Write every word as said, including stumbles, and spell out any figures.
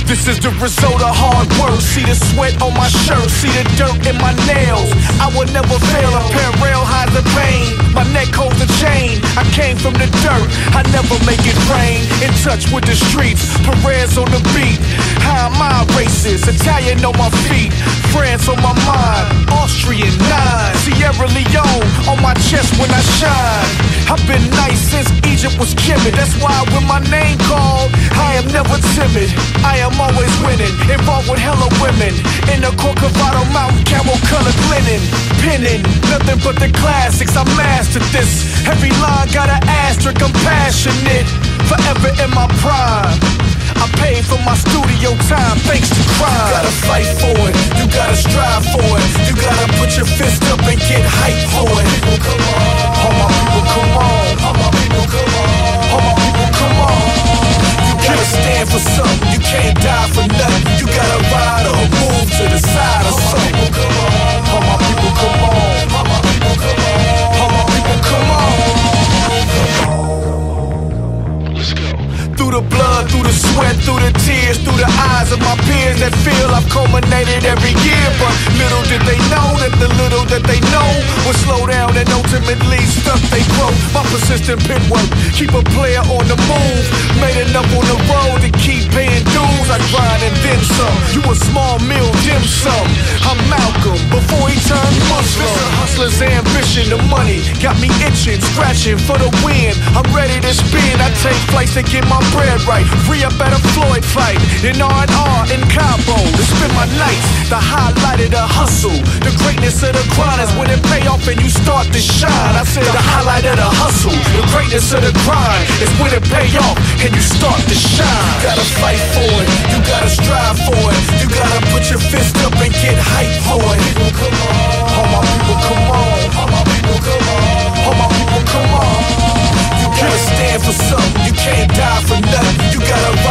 This is the result of hard work. See the sweat on my shirt, see the dirt in my nails. I will never fail, a pair of rail highs the pain. My neck holds a chain, I came from the dirt. I never make it rain, in touch with the streets. Perez on the beat, how am I racist? Italian on my feet, France on my mind, Austrian nine. Sierra Leone on my chest when I shine. I've been nice since Egypt was timid. That's why when my name called, I am never timid. I am always winning, involved with hella women. In the Corcovado Mountain, camel colored linen. Pinning, nothing but the classics, I mastered this. Every line got an asterisk, I'm passionate. Forever in my prime, I paid for my studio time thanks to crime. You gotta fight for it, you gotta strive for it. You gotta put your fist up and get hype for it. People, come on. All my people, come on. All my people, come on. All my people, come on. You gotta stand for something, you can't die for nothing. You gotta ride or move to the side or something. All my people, come on. All my people, come on. All my people, come on. Through the blood, through the sweat, through the tears, through the eyes of my peers that feel I've culminated every year. But little did they know that the little that they know would slow down and ultimately stuff they grow. My persistent pit work, keep a player on the move. Made enough on the road to keep paying dues. I grind and then some. You a small meal, dim sum. I'm Malcolm before he turned Muslim. This a hustler's ambition, the money got me itching, scratching for the win. I'm ready to spin. I take flights to get my bread right. Free up at a Floyd fight in R and R in Cabo to spend my nights. The highlight of the hustle, the greatness of the grind is when it pay off and you start to shine. I said the highlight of the hustle, the greatness of the grind is when it pay off and you start to shine. You gotta fight for it, you gotta strive for it. You gotta put your fist up and get hype for it. People, come on. All my people, come on. All my people, come on. All my people, come on. You gotta stand for something, you can't die for nothing. You gotta